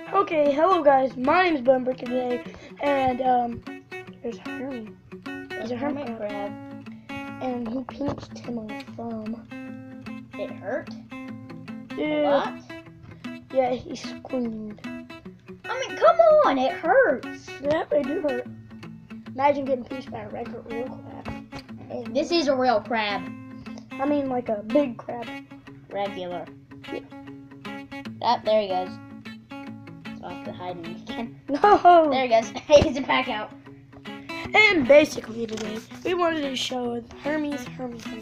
Okay, hello guys, my name is Bumbrick today, and there's Hermy. He's a hermit crab. And he pinched him on the thumb. It hurt? Dude. A lot? Yeah, he screamed. I mean, come on, it hurts. Yeah, they do hurt. Imagine getting pinched by a regular real crab. And this is a real crab. I mean, like a big crab. Regular. Yeah. There he goes. So I have to hide him again. No! There he goes. He's back out. And basically today, we wanted to show Hermy's Hermy thing.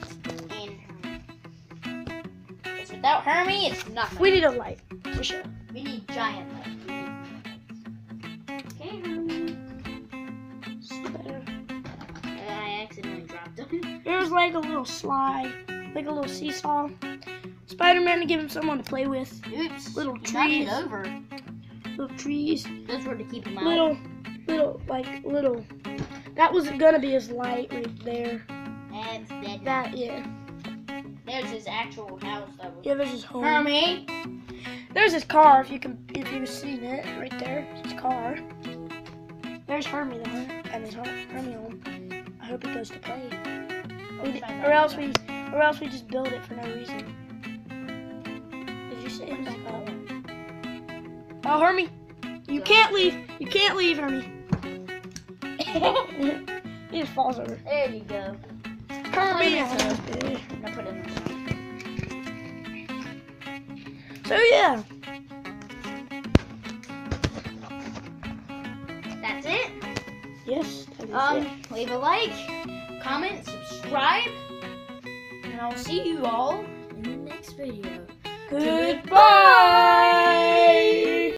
Because without Hermy, it's nothing. We need a light, for sure. We need giant lights. Okay, Hermy. Spider. I accidentally dropped him. There's like a little slide, like a little seesaw. Spider-Man to give him someone to play with. Oops. Little you trees. knocked it over. Little trees. That's where to keep him out. Little. That was gonna be his light right there. And it's dead. That, yeah. There's his actual house. Yeah, there's his home. Hermy. There's his car. If you've seen it, right there, his car. There's Hermy though, and his Hermy home. I hope he goes to play. Or else we just build it for no reason. Did you say him back up? Oh, Hermy, you can't leave. You can't leave, Hermy. He just falls over. There you go. Hermy. I'm gonna put him in. So yeah. That's it. Yes. That is it. Leave a like, comment, subscribe, and I'll see you all in the next video. Goodbye.